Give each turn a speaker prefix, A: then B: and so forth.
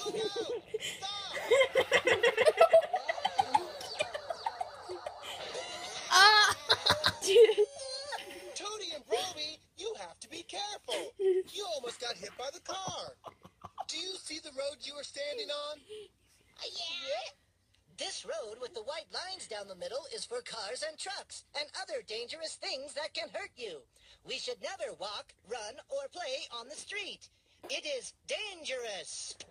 A: Look out! Stop!
B: Ah!
A: Tootie and Broby, you have to be careful. You almost got hit by the car. Do you see the road you are standing on?
C: Yeah. This road with the white lines down the middle is for cars and trucks and other dangerous things that can hurt you. We should never walk, run, or play on the street. It is dangerous.